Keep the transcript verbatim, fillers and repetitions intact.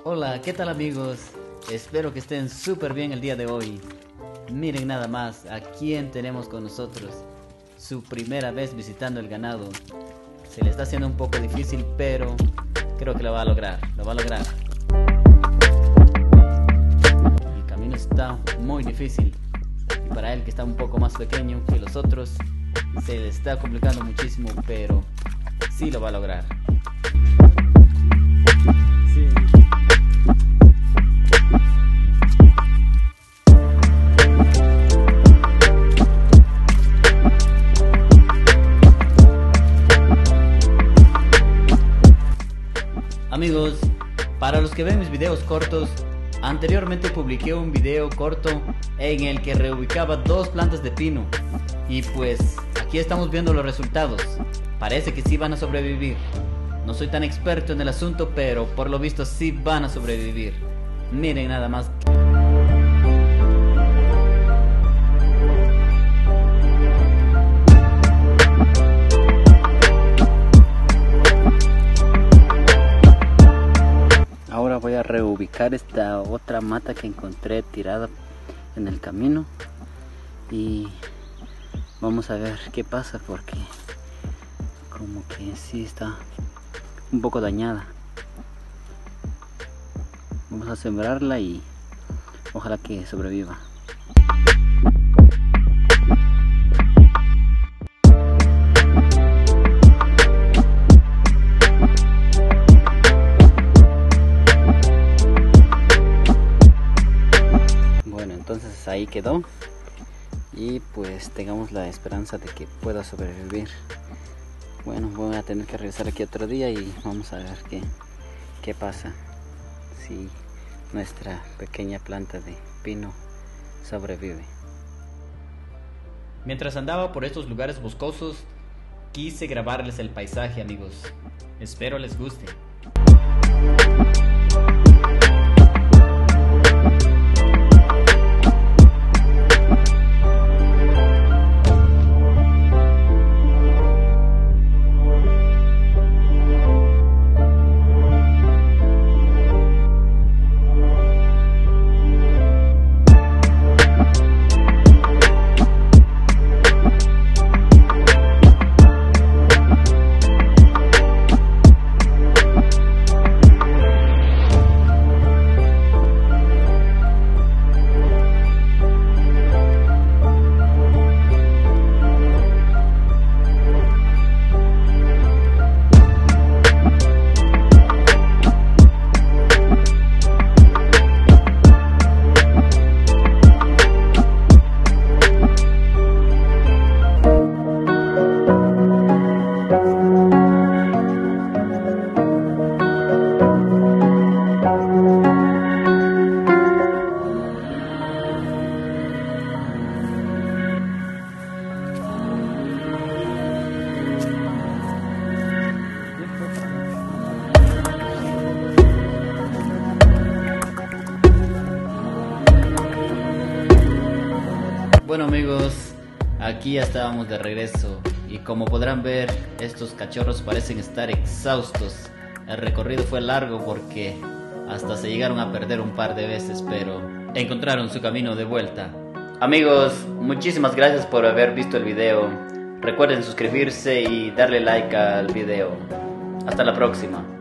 Hola, ¿qué tal amigos? Espero que estén súper bien el día de hoy. Miren nada más, a quién tenemos con nosotros. Su primera vez visitando el ganado. Se le está haciendo un poco difícil, pero creo que lo va a lograr, lo va a lograr. El camino está muy difícil. Y para él, que está un poco más pequeño que los otros, se le está complicando muchísimo, pero sí lo va a lograr. Sí. Amigos, para los que ven mis videos cortos, anteriormente publiqué un video corto en el que reubicaba dos plantas de pino. Y pues aquí estamos viendo los resultados. Parece que sí van a sobrevivir. No soy tan experto en el asunto, pero por lo visto sí van a sobrevivir. Miren nada más. Ahora voy a reubicar esta otra mata que encontré tirada en el camino y vamos a ver qué pasa, porque como que sí está un poco dañada. Vamos a sembrarla y ojalá que sobreviva. Entonces ahí quedó y pues tengamos la esperanza de que pueda sobrevivir. Bueno, voy a tener que regresar aquí otro día y vamos a ver qué, qué pasa, si nuestra pequeña planta de pino sobrevive. Mientras andaba por estos lugares boscosos, quise grabarles el paisaje, amigos. Espero les guste. Bueno amigos, aquí ya estábamos de regreso y como podrán ver, estos cachorros parecen estar exhaustos. El recorrido fue largo porque hasta se llegaron a perder un par de veces, pero encontraron su camino de vuelta. Amigos, muchísimas gracias por haber visto el video. Recuerden suscribirse y darle like al video. Hasta la próxima.